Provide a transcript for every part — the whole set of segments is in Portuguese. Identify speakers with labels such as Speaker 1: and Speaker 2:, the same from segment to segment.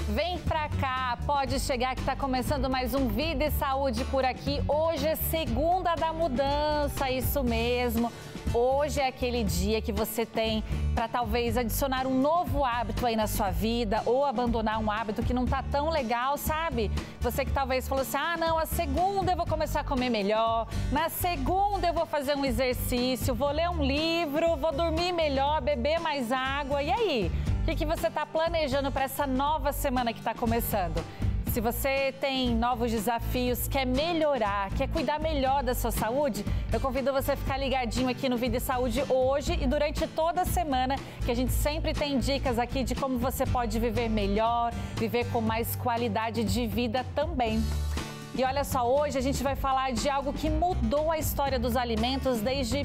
Speaker 1: Vem pra cá, pode chegar que tá começando mais um Vida e Saúde por aqui. Hoje é segunda da mudança, isso mesmo. Hoje é aquele dia que você tem para talvez adicionar um novo hábito aí na sua vida ou abandonar um hábito que não tá tão legal, sabe? Você que talvez falou assim, não, a segunda eu vou começar a comer melhor, na segunda eu vou fazer um exercício, vou ler um livro, vou dormir melhor, beber mais água. E aí? O que você está planejando para essa nova semana que está começando? Se você tem novos desafios, quer melhorar, quer cuidar melhor da sua saúde, eu convido você a ficar ligadinho aqui no Vida e Saúde hoje e durante toda a semana, que a gente sempre tem dicas aqui de como você pode viver melhor, viver com mais qualidade de vida também. E olha só, hoje a gente vai falar de algo que mudou a história dos alimentos desde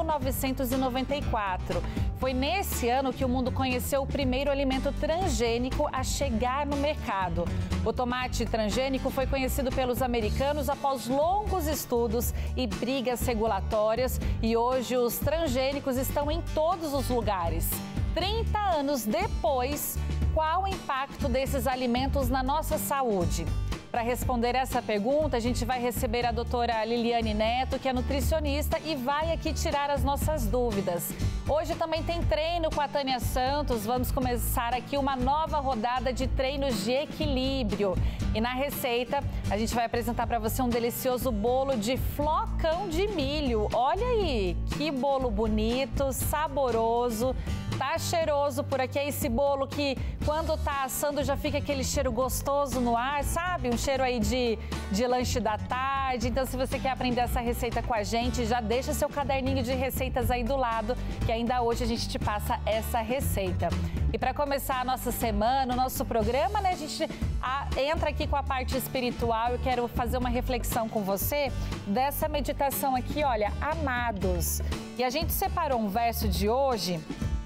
Speaker 1: 1994. Foi nesse ano que o mundo conheceu o primeiro alimento transgênico a chegar no mercado. O tomate transgênico foi conhecido pelos americanos após longos estudos e brigas regulatórias e hoje os transgênicos estão em todos os lugares. 30 anos depois, qual o impacto desses alimentos na nossa saúde? Para responder essa pergunta, a gente vai receber a doutora Liliane Neto, que é nutricionista e vai aqui tirar as nossas dúvidas. Hoje também tem treino com a Tânia Santos, vamos começar aqui uma nova rodada de treinos de equilíbrio. E na receita, a gente vai apresentar para você um delicioso bolo de flocão de milho. Olha aí, que bolo bonito, saboroso. Tá cheiroso por aqui, é esse bolo que quando tá assando já fica aquele cheiro gostoso no ar, sabe? Um cheiro aí de lanche da tarde. Então, se você quer aprender essa receita com a gente, já deixa seu caderninho de receitas aí do lado, que ainda hoje a gente te passa essa receita. E para começar a nossa semana, o nosso programa, né, a gente entra aqui com a parte espiritual. Eu quero fazer uma reflexão com você dessa meditação aqui, olha, amados. E a gente separou um verso de hoje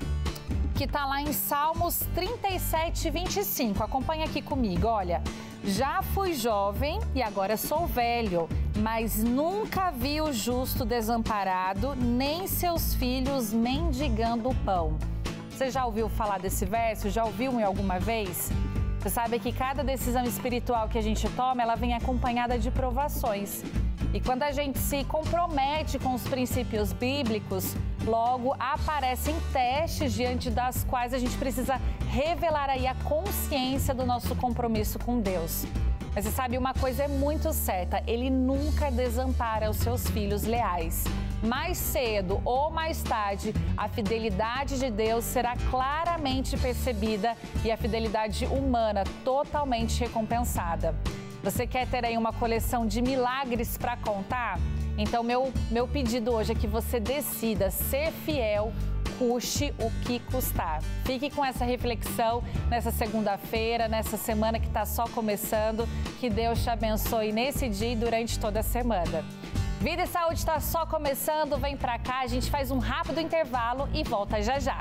Speaker 1: que está lá em Salmos 37, 25. Acompanha aqui comigo, olha. Já fui jovem e agora sou velho, mas nunca vi o justo desamparado, nem seus filhos mendigando o pão. Você já ouviu falar desse verso? Já ouviu em alguma vez? Você sabe que cada decisão espiritual que a gente toma, ela vem acompanhada de provações. E quando a gente se compromete com os princípios bíblicos, logo aparecem testes diante das quais a gente precisa revelar aí a consciência do nosso compromisso com Deus. Mas você sabe, uma coisa é muito certa, Ele nunca desampara os seus filhos leais. Mais cedo ou mais tarde, a fidelidade de Deus será claramente percebida e a fidelidade humana totalmente recompensada. Você quer ter aí uma coleção de milagres para contar? Então, meu pedido hoje é que você decida ser fiel, custe o que custar. Fique com essa reflexão nessa segunda-feira, nessa semana que está só começando. Que Deus te abençoe nesse dia e durante toda a semana. Vida e Saúde está só começando, vem para cá, a gente faz um rápido intervalo e volta já já.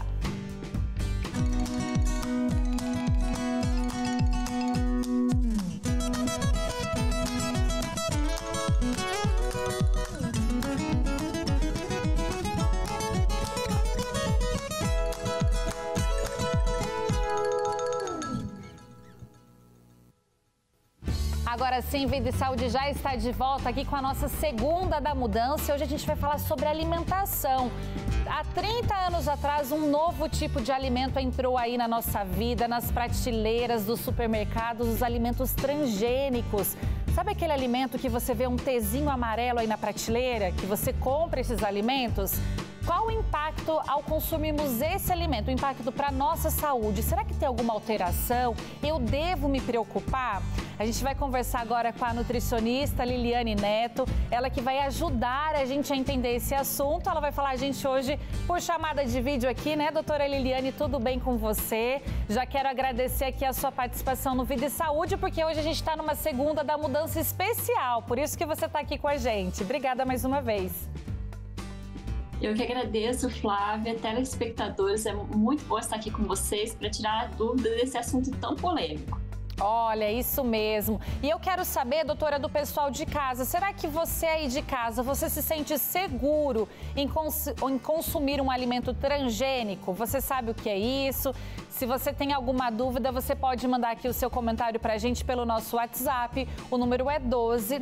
Speaker 1: Agora sim, Vida e Saúde já está de volta aqui com a nossa segunda da mudança. Hoje a gente vai falar sobre alimentação. Há 30 anos atrás, um novo tipo de alimento entrou aí na nossa vida, nas prateleiras dos supermercados, os alimentos transgênicos. Sabe aquele alimento que você vê um Tzinho amarelo aí na prateleira, que você compra esses alimentos? Qual o impacto ao consumirmos esse alimento? O impacto para a nossa saúde? Será que tem alguma alteração? Eu devo me preocupar? A gente vai conversar agora com a nutricionista Liliane Neto, ela que vai ajudar a gente a entender esse assunto. Ela vai falar a gente hoje por chamada de vídeo aqui, né, doutora Liliane? Tudo bem com você? Já quero agradecer aqui a sua participação no Vida e Saúde, porque hoje a gente está numa segunda da mudança especial, por isso que você está aqui com a gente. Obrigada mais uma vez.
Speaker 2: Eu que agradeço, Flávia, telespectadores, é muito bom estar aqui com vocês para tirar a dúvida desse assunto tão polêmico.
Speaker 1: Olha, isso mesmo. E eu quero saber, doutora, do pessoal de casa, será que você aí de casa, você se sente seguro em consumir um alimento transgênico? Você sabe o que é isso? Se você tem alguma dúvida, você pode mandar aqui o seu comentário para a gente pelo nosso WhatsApp. O número é 12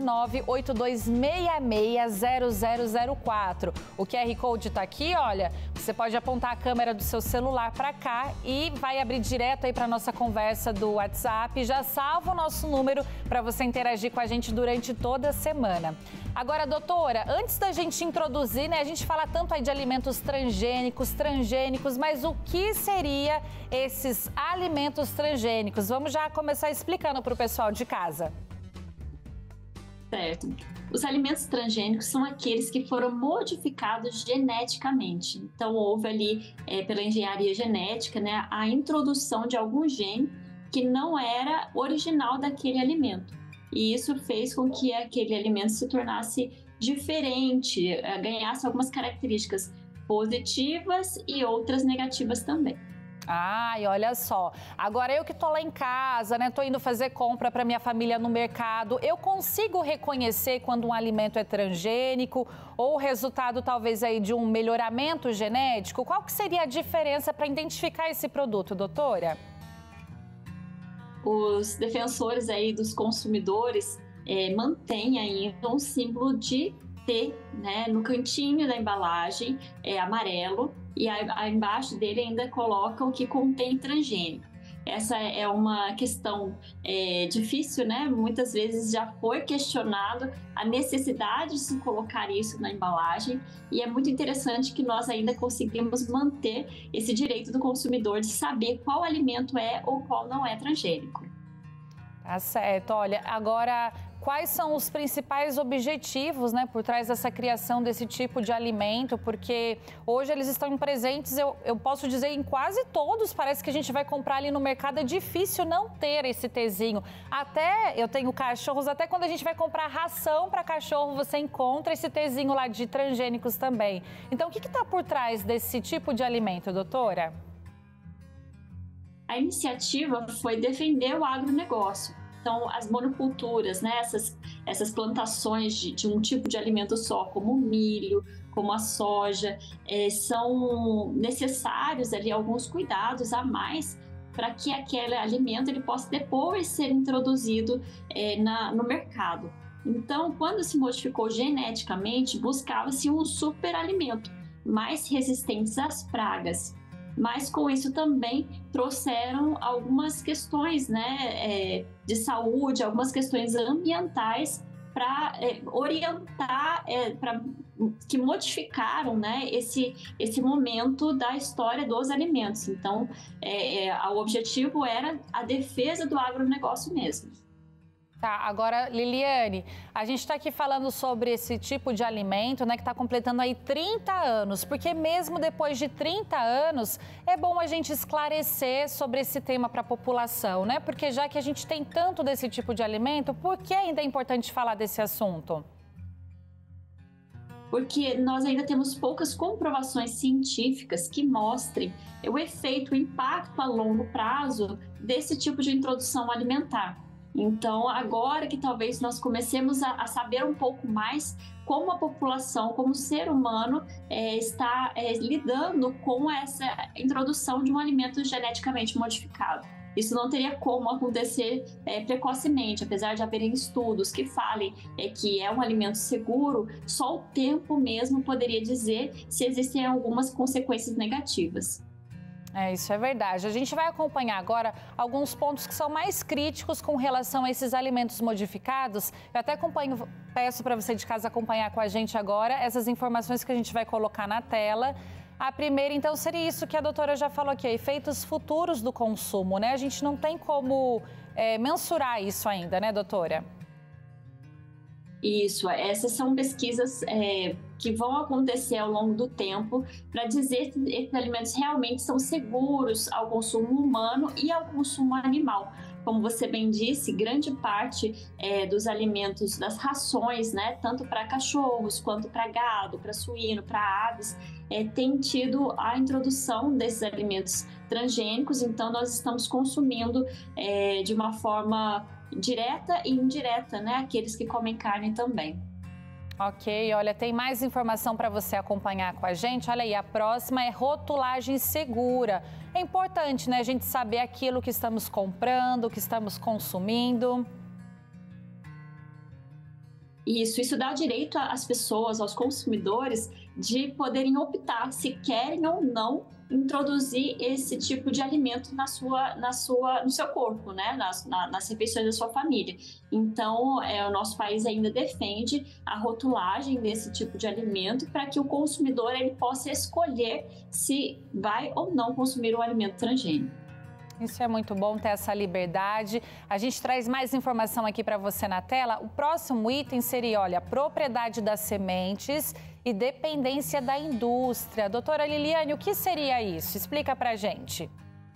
Speaker 1: 982660004. O QR Code está aqui, olha. Você pode apontar a câmera do seu celular para cá e vai abrir direto aí para nossa conversa do WhatsApp. Já salva o nosso número para você interagir com a gente durante toda a semana. Agora, doutora, antes da gente introduzir, né, a gente fala tanto aí de alimentos transgênicos, mas o que seria esses alimentos transgênicos? Vamos já começar explicando para o pessoal de casa.
Speaker 2: Certo. Os alimentos transgênicos são aqueles que foram modificados geneticamente. Então, houve ali, pela engenharia genética, né, a introdução de algum gene que não era original daquele alimento. E isso fez com que aquele alimento se tornasse diferente, ganhasse algumas características positivas e outras negativas também.
Speaker 1: Ai, olha só. Agora eu que tô lá em casa, né? Tô indo fazer compra para minha família no mercado. Eu consigo reconhecer quando um alimento é transgênico ou resultado talvez aí de um melhoramento genético? Qual que seria a diferença para identificar esse produto, doutora?
Speaker 2: Os defensores aí dos consumidores mantêm ainda um símbolo de T, né, no cantinho da embalagem, amarelo, e aí embaixo dele ainda colocam que contém transgênico. Essa é uma questão difícil, né? Muitas vezes já foi questionado a necessidade de se colocar isso na embalagem, e é muito interessante que nós ainda conseguimos manter esse direito do consumidor de saber qual alimento é ou qual não é transgênico.
Speaker 1: Tá certo. Olha, agora, quais são os principais objetivos, né, por trás dessa criação desse tipo de alimento? Porque hoje eles estão presentes, eu posso dizer, em quase todos. Parece que a gente vai comprar ali no mercado, é difícil não ter esse Tzinho. Até, eu tenho cachorros, até quando a gente vai comprar ração para cachorro, você encontra esse Tzinho lá de transgênicos também. Então, o que está por trás desse tipo de alimento, doutora?
Speaker 2: A iniciativa foi defender o agronegócio. Então, as monoculturas, né, essas plantações de um tipo de alimento só, como o milho, como a soja, são necessários ali alguns cuidados a mais para que aquele alimento ele possa depois ser introduzido no mercado. Então, quando se modificou geneticamente, buscava-se um superalimento mais resistente às pragas. Mas com isso também trouxeram algumas questões, né, de saúde, algumas questões ambientais para orientar, que modificaram, né, esse momento da história dos alimentos. Então, o objetivo era a defesa do agronegócio mesmo.
Speaker 1: Tá, agora, Liliane, a gente está aqui falando sobre esse tipo de alimento, né, que está completando aí 30 anos, porque mesmo depois de 30 anos, é bom a gente esclarecer sobre esse tema para a população, né? Porque já que a gente tem tanto desse tipo de alimento, por que ainda é importante falar desse assunto?
Speaker 2: Porque nós ainda temos poucas comprovações científicas que mostrem o efeito, o impacto a longo prazo desse tipo de introdução alimentar. Então, agora que talvez nós comecemos a saber um pouco mais como a população, como o ser humano está lidando com essa introdução de um alimento geneticamente modificado. Isso não teria como acontecer precocemente, apesar de haverem estudos que falem que é um alimento seguro, só o tempo mesmo poderia dizer se existem algumas consequências negativas.
Speaker 1: Isso é verdade. A gente vai acompanhar agora alguns pontos que são mais críticos com relação a esses alimentos modificados. Eu até peço para você de casa acompanhar com a gente agora essas informações que a gente vai colocar na tela. A primeira, então, seria isso que a doutora já falou aqui, efeitos futuros do consumo, né? A gente não tem como mensurar isso ainda, né, doutora?
Speaker 2: Isso, essas são pesquisas que vão acontecer ao longo do tempo para dizer se esses alimentos realmente são seguros ao consumo humano e ao consumo animal. Como você bem disse, grande parte dos alimentos, das rações, né, tanto para cachorros quanto para gado, para suíno, para aves, tem tido a introdução desses alimentos transgênicos, então nós estamos consumindo de uma forma direta e indireta, né, aqueles que comem carne também.
Speaker 1: Ok, olha, tem mais informação para você acompanhar com a gente. Olha aí, a próxima é rotulagem segura. É importante, né, a gente saber aquilo que estamos comprando, que estamos consumindo.
Speaker 2: Isso dá direito às pessoas, aos consumidores, de poderem optar se querem ou não introduzir esse tipo de alimento no seu corpo, né? nas refeições da sua família. Então, o nosso país ainda defende a rotulagem desse tipo de alimento para que o consumidor ele possa escolher se vai ou não consumir o alimento transgênico.
Speaker 1: Isso é muito bom ter essa liberdade. A gente traz mais informação aqui para você na tela. O próximo item seria, olha, propriedade das sementes e dependência da indústria. Doutora Liliane, o que seria isso? Explica pra gente.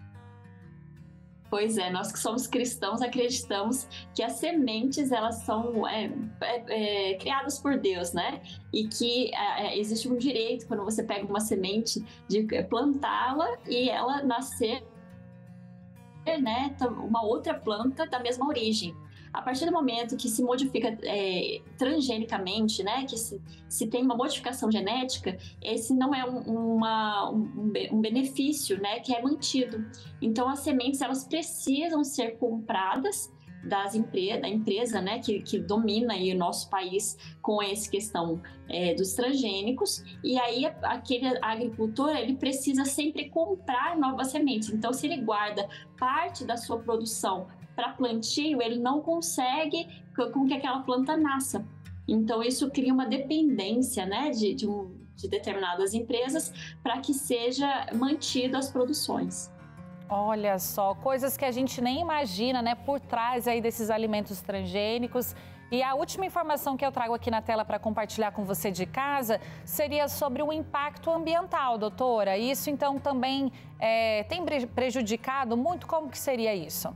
Speaker 2: Pois é, nós que somos cristãos acreditamos que as sementes elas são criadas por Deus, né? E que existe um direito quando você pega uma semente de plantá-la e ela nascer, né, uma outra planta da mesma origem. A partir do momento que se modifica transgenicamente, né, que se tem uma modificação genética, esse não é um benefício, né, que é mantido. Então, as sementes elas precisam ser compradas da empresa, né, que domina aí o nosso país com essa questão dos transgênicos, e aí aquele agricultor ele precisa sempre comprar novas sementes. Então, se ele guarda parte da sua produção para plantio, ele não consegue com que aquela planta nasça. Então, isso cria uma dependência, né, de determinadas empresas para que seja mantida as produções.
Speaker 1: Olha só, coisas que a gente nem imagina, né, por trás aí desses alimentos transgênicos. E a última informação que eu trago aqui na tela para compartilhar com você de casa seria sobre o impacto ambiental, doutora. Isso, então, também tem prejudicado muito? Como que seria isso?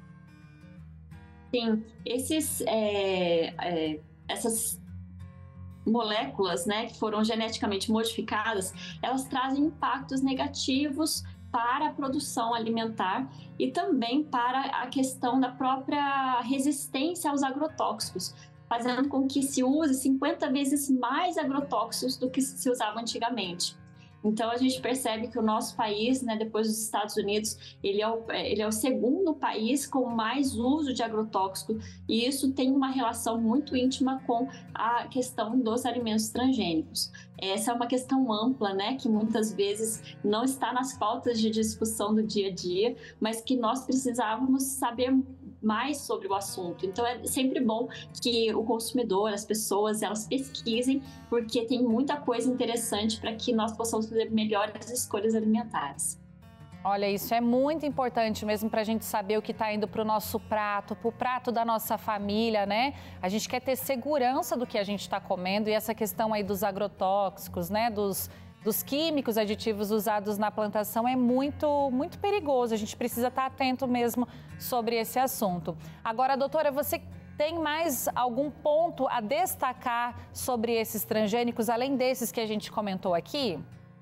Speaker 2: Sim, essas moléculas, né, que foram geneticamente modificadas, elas trazem impactos negativos para a produção alimentar e também para a questão da própria resistência aos agrotóxicos, fazendo com que se use 50 vezes mais agrotóxicos do que se usava antigamente. Então, a gente percebe que o nosso país, né, depois dos Estados Unidos, ele é o segundo país com mais uso de agrotóxico, e isso tem uma relação muito íntima com a questão dos alimentos transgênicos. Essa é uma questão ampla, né, que muitas vezes não está nas pautas de discussão do dia a dia, mas que nós precisávamos saber mais sobre o assunto. Então, é sempre bom que o consumidor, as pessoas, elas pesquisem, porque tem muita coisa interessante para que nós possamos fazer melhores escolhas alimentares.
Speaker 1: Olha, isso é muito importante mesmo para a gente saber o que está indo para o nosso prato, para o prato da nossa família, né? A gente quer ter segurança do que a gente está comendo, e essa questão aí dos agrotóxicos, né? Dos químicos aditivos usados na plantação é muito, muito perigoso. A gente precisa estar atento mesmo sobre esse assunto. Agora, doutora, você tem mais algum ponto a destacar sobre esses transgênicos, além desses que a gente comentou aqui?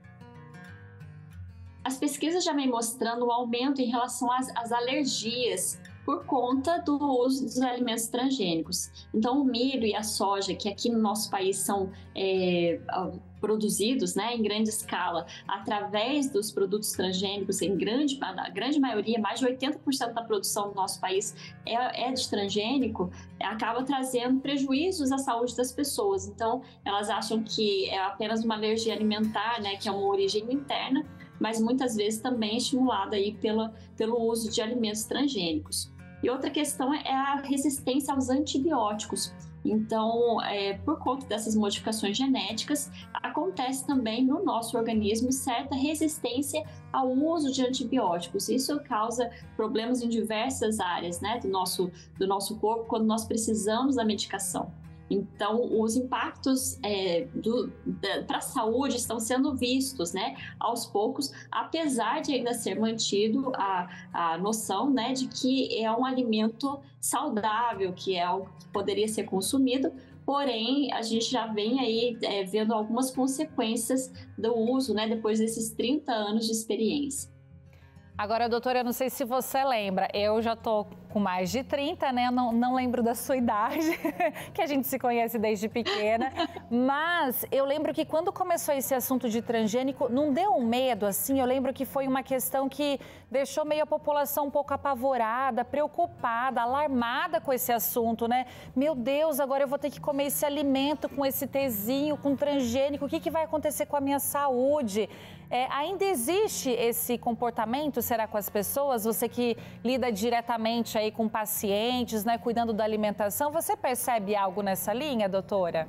Speaker 2: As pesquisas já vêm mostrando um aumento em relação às alergias por conta do uso dos alimentos transgênicos. Então, o milho e a soja, que aqui no nosso país são produzidos, né, em grande escala através dos produtos transgênicos, na grande maioria, mais de 80% da produção do nosso país é de transgênico, acaba trazendo prejuízos à saúde das pessoas. Então, elas acham que é apenas uma alergia alimentar, né, que é uma origem interna, mas muitas vezes também é estimulada aí pelo uso de alimentos transgênicos. E outra questão é a resistência aos antibióticos. Então, por conta dessas modificações genéticas, acontece também no nosso organismo certa resistência ao uso de antibióticos. Isso causa problemas em diversas áreas, né, do nosso corpo quando nós precisamos da medicação. Então, os impactos para a saúde estão sendo vistos, né, aos poucos, apesar de ainda ser mantido a noção, né, de que é um alimento saudável, que é algo que poderia ser consumido, porém, a gente já vem aí vendo algumas consequências do uso, né, depois desses 30 anos de experiência.
Speaker 1: Agora, doutora, eu não sei se você lembra, eu já estou com mais de 30, né? Não lembro da sua idade, que a gente se conhece desde pequena. Mas eu lembro que quando começou esse assunto de transgênico, não deu um medo, assim? Eu lembro que foi uma questão que deixou meio a população um pouco apavorada, preocupada, alarmada com esse assunto, né? Meu Deus, agora eu vou ter que comer esse alimento com esse tezinho, com transgênico, o que vai acontecer com a minha saúde? Ainda existe esse comportamento, será, com as pessoas? Você que lida diretamente aí com pacientes, né, cuidando da alimentação, você percebe algo nessa linha, doutora?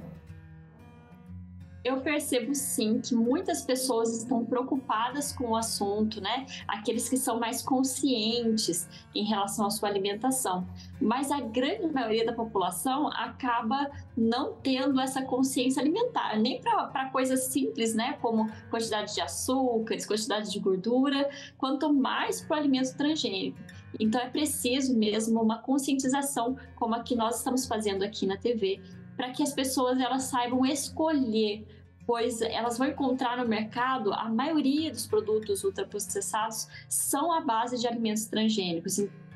Speaker 2: Eu percebo sim que muitas pessoas estão preocupadas com o assunto, né? Aqueles que são mais conscientes em relação à sua alimentação. Mas a grande maioria da população acaba não tendo essa consciência alimentar, nem para coisas simples, né? Como quantidade de açúcares, quantidade de gordura, quanto mais para o alimento transgênico. Então é preciso mesmo uma conscientização, como a que nós estamos fazendo aqui na TV, para que as pessoas elas saibam escolher, pois elas vão encontrar no mercado, a maioria dos produtos ultraprocessados são à base de alimentos transgênicos.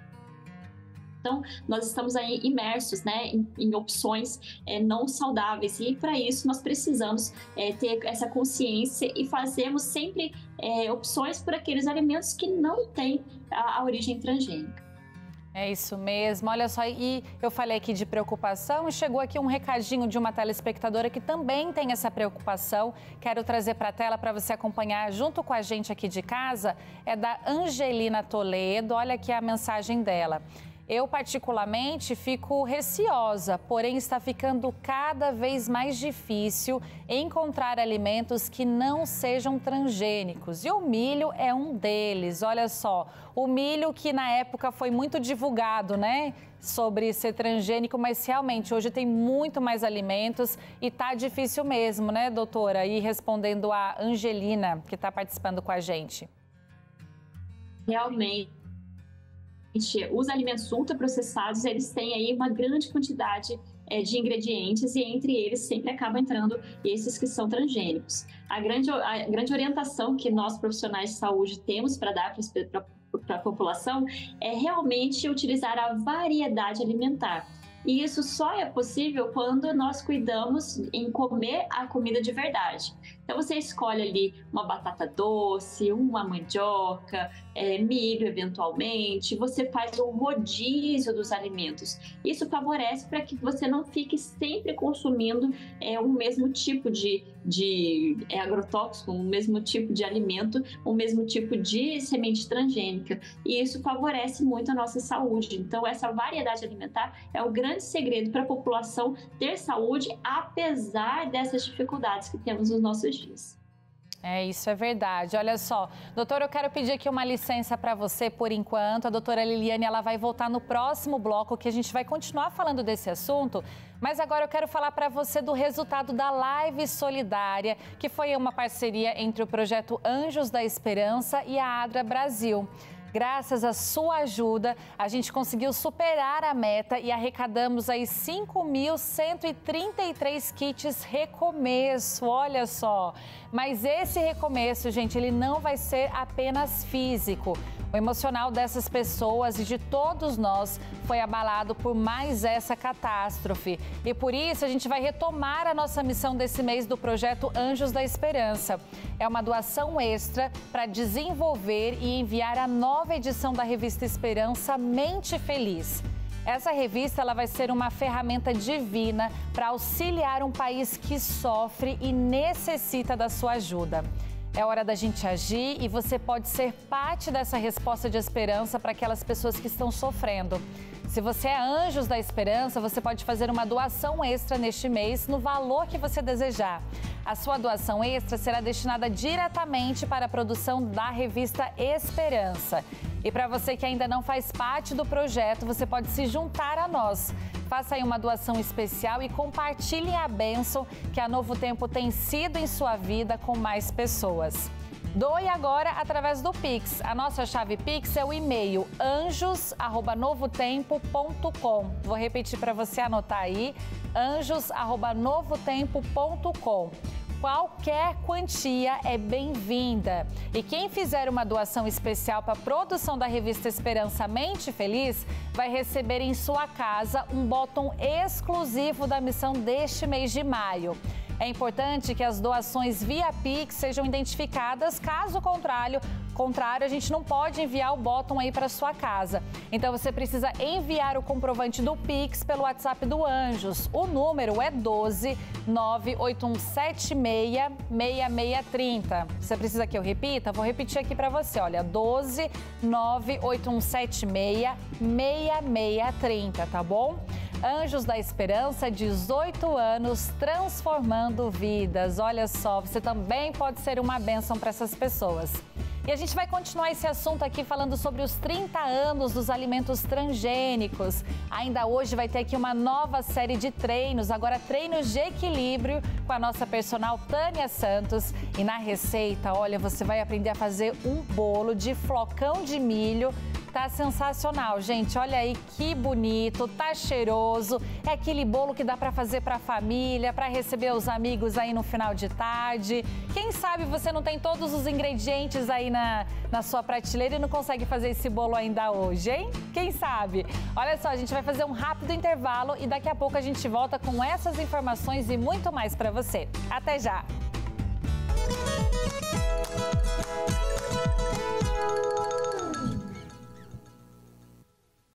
Speaker 2: Então, nós estamos aí imersos, né, em opções não saudáveis, e para isso nós precisamos ter essa consciência e fazemos sempre opções por aqueles alimentos que não têm a origem transgênica.
Speaker 1: É isso mesmo, olha só, e eu falei aqui de preocupação e chegou aqui um recadinho de uma telespectadora que também tem essa preocupação. Quero trazer para a tela para você acompanhar junto com a gente aqui de casa. É da Angelina Toledo, olha aqui a mensagem dela. Eu, particularmente, fico receosa, porém está ficando cada vez mais difícil encontrar alimentos que não sejam transgênicos. E o milho é um deles. Olha só, o milho que na época foi muito divulgado, né, sobre ser transgênico, mas realmente hoje tem muito mais alimentos e tá difícil mesmo, né, doutora? E respondendo a Angelina, que está participando com a gente.
Speaker 2: Realmente. Os alimentos ultraprocessados, eles têm aí uma grande quantidade de ingredientes e entre eles sempre acabam entrando esses que são transgênicos. A grande orientação que nós profissionais de saúde temos para dar para a população é realmente utilizar a variedade alimentar. E isso só é possível quando nós cuidamos em comer a comida de verdade. Então você escolhe ali uma batata doce, uma mandioca, milho eventualmente, você faz um rodízio dos alimentos. Isso favorece para que você não fique sempre consumindo o mesmo tipo de agrotóxico, o mesmo tipo de alimento, o mesmo tipo de semente transgênica. E isso favorece muito a nossa saúde. Então essa variedade alimentar é o grande segredo para a população ter saúde, apesar dessas dificuldades que temos nos nossos dias.
Speaker 1: Isso é verdade. Olha só, doutora, eu quero pedir aqui uma licença para você por enquanto. A doutora Liliane, ela vai voltar no próximo bloco, que a gente vai continuar falando desse assunto. Mas agora eu quero falar para você do resultado da Live Solidária, que foi uma parceria entre o projeto Anjos da Esperança e a Adra Brasil. Graças à sua ajuda, a gente conseguiu superar a meta e arrecadamos aí 5.133 kits recomeço, olha só. Mas esse recomeço, gente, ele não vai ser apenas físico. O emocional dessas pessoas e de todos nós foi abalado por mais essa catástrofe. E por isso a gente vai retomar a nossa missão desse mês do projeto Anjos da Esperança. É uma doação extra para desenvolver e enviar a nova edição da revista Esperança Mente Feliz. Essa revista ela vai ser uma ferramenta divina para auxiliar um país que sofre e necessita da sua ajuda. É hora da gente agir e você pode ser parte dessa resposta de esperança para aquelas pessoas que estão sofrendo. Se você é Anjos da Esperança, você pode fazer uma doação extra neste mês no valor que você desejar. A sua doação extra será destinada diretamente para a produção da revista Esperança. E para você que ainda não faz parte do projeto, você pode se juntar a nós. Faça aí uma doação especial e compartilhe a bênção que a Novo Tempo tem sido em sua vida com mais pessoas. Doe agora através do Pix. A nossa chave Pix é o e-mail anjos@novotempo.com. Vou repetir para você anotar aí, anjos@novotempo.com. Qualquer quantia é bem-vinda. E quem fizer uma doação especial para a produção da revista Esperança Mente Feliz vai receber em sua casa um bottom exclusivo da missão deste mês de maio. É importante que as doações via Pix sejam identificadas, caso contrário, a gente não pode enviar o bottom aí para sua casa. Então você precisa enviar o comprovante do Pix pelo WhatsApp do Anjos. O número é 12 98176 6630. Você precisa que eu repita? Vou repetir aqui para você, olha, 12 98176 6630, tá bom? Anjos da Esperança, 18 anos, transformando vidas. Olha só, você também pode ser uma bênção para essas pessoas. E a gente vai continuar esse assunto aqui falando sobre os 30 anos dos alimentos transgênicos. Ainda hoje vai ter aqui uma nova série de treinos, agora treinos de equilíbrio com a nossa personal Tânia Santos. E na receita, olha, você vai aprender a fazer um bolo de flocão de milho. Tá sensacional, gente. Olha aí que bonito, tá cheiroso. É aquele bolo que dá para fazer para a família, para receber os amigos aí no final de tarde. Quem sabe você não tem todos os ingredientes aí na sua prateleira e não consegue fazer esse bolo ainda hoje, hein? Quem sabe? Olha só, a gente vai fazer um rápido intervalo e daqui a pouco a gente volta com essas informações e muito mais para você. Até já!